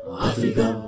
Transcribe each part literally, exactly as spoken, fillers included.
África.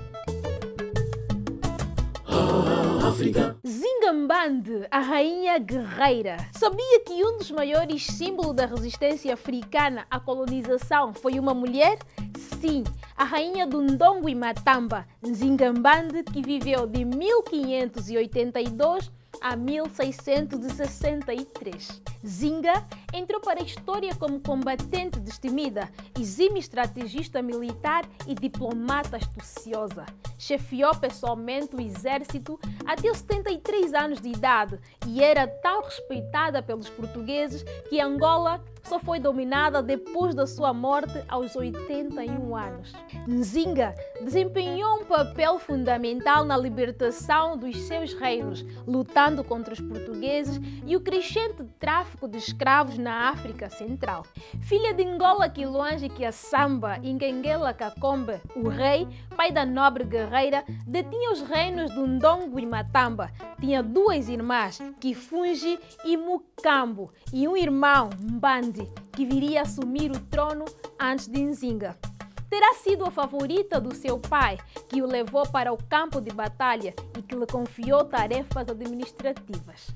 Ah, África. Zingambande, a rainha guerreira. Sabia que um dos maiores símbolos da resistência africana à colonização foi uma mulher? Sim, a rainha do Ndongo e Matamba, Zingambande, que viveu de mil quinhentos e oitenta e dois a mil seiscentos e sessenta e três. Zinga entrou para a história como combatente destemida, exímia estrategista militar e diplomata astuciosa. Chefiou pessoalmente o exército até os setenta e três anos de idade e era tão respeitada pelos portugueses que Angola só foi dominada depois da sua morte aos oitenta e um anos. Nzinga desempenhou um papel fundamental na libertação dos seus reinos, lutando contra os portugueses e o crescente tráfico de escravos na África Central. Filha de Ngola Quiloange Kiassamba e Ngengela Kakombe, o rei, pai da nobre guerreira, detinha os reinos do Ndongo e Matamba. Tinha duas irmãs, Kifungi e Mukambo, e um irmão, Mbandi, que viria assumir o trono antes de Nzinga. Terá sido a favorita do seu pai, que o levou para o campo de batalha e que lhe confiou tarefas administrativas.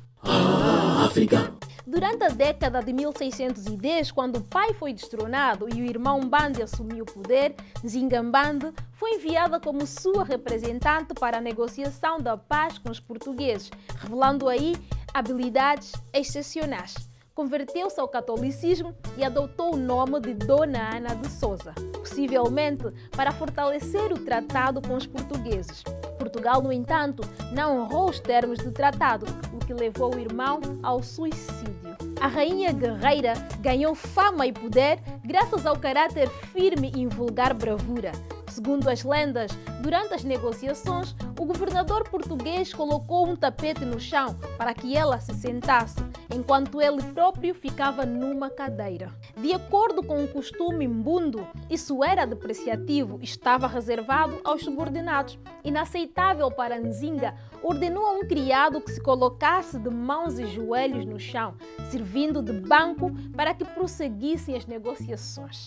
Ah, África. Durante a década de mil seiscentos e dez, quando o pai foi destronado e o irmão Mbandi assumiu o poder, Zingambande foi enviada como sua representante para a negociação da paz com os portugueses, revelando aí habilidades excepcionais. Converteu-se ao catolicismo e adotou o nome de Dona Ana de Souza, possivelmente para fortalecer o tratado com os portugueses. Portugal, no entanto, não honrou os termos do tratado, o que levou o irmão ao suicídio. A rainha guerreira ganhou fama e poder graças ao caráter firme e invulgar bravura. Segundo as lendas, durante as negociações, o governador português colocou um tapete no chão para que ela se sentasse, enquanto ele próprio ficava numa cadeira. De acordo com o costume mbundo, isso era depreciativo e estava reservado aos subordinados. Inaceitável para Nzinga, ordenou a um criado que se colocasse de mãos e joelhos no chão, servindo de banco para que prosseguissem as negociações.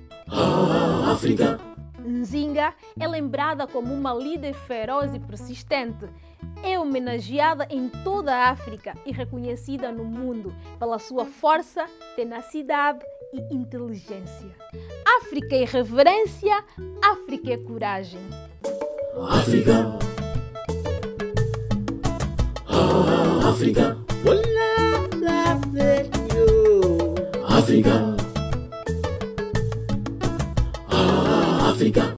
Ah, África. Nzinga é lembrada como uma líder feroz e persistente. É homenageada em toda a África e reconhecida no mundo pela sua força, tenacidade e inteligência. África é reverência, África é coragem. África. Ah, África. África. Ah, África.